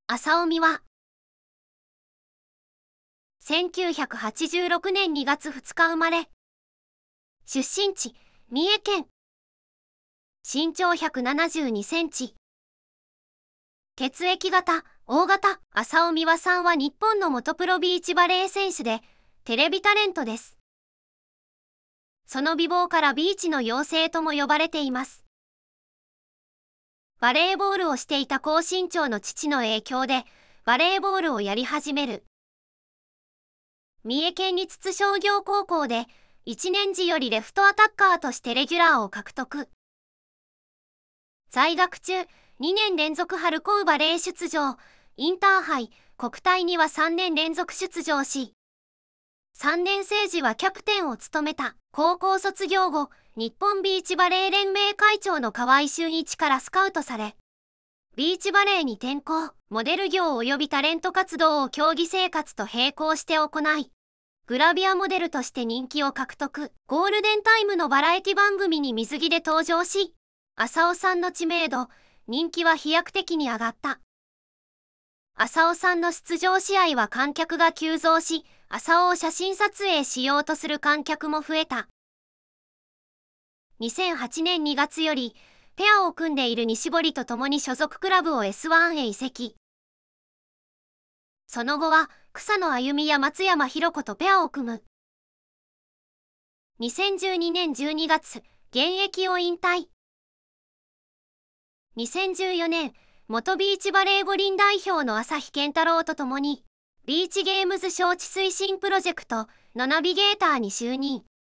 浅尾美和。1986年2月2日生まれ。出身地、三重県。身長172センチ。血液型、O 型。浅尾美和さんは日本の元プロビーチバレー選手で、テレビタレントです。その美貌からビーチの妖精とも呼ばれています。バレーボールをしていた高身長の父の影響で、バレーボールをやり始める。三重県立津商業高校で、1年時よりレフトアタッカーとしてレギュラーを獲得。在学中、2年連続春高バレー出場、インターハイ、国体には3年連続出場し、3年生時はキャプテンを務めた。高校卒業後、日本ビーチバレー連盟会長の河合俊一からスカウトされ、ビーチバレーに転向。モデル業及びタレント活動を競技生活と並行して行い、グラビアモデルとして人気を獲得。ゴールデンタイムのバラエティ番組に水着で登場し、浅尾さんの知名度、人気は飛躍的に上がった。浅尾さんの出場試合は観客が急増し、浅尾を写真撮影しようとする観客も増えた。2008年2月より、ペアを組んでいる西堀と共に所属クラブを S1 へ移籍。その後は、草野歩美や松山弘子とペアを組む。2012年12月、現役を引退。2014年、元ビーチバレー五輪代表の朝日健太郎と共に、ビーチゲームズ招致推進プロジェクトのナビゲーターに就任。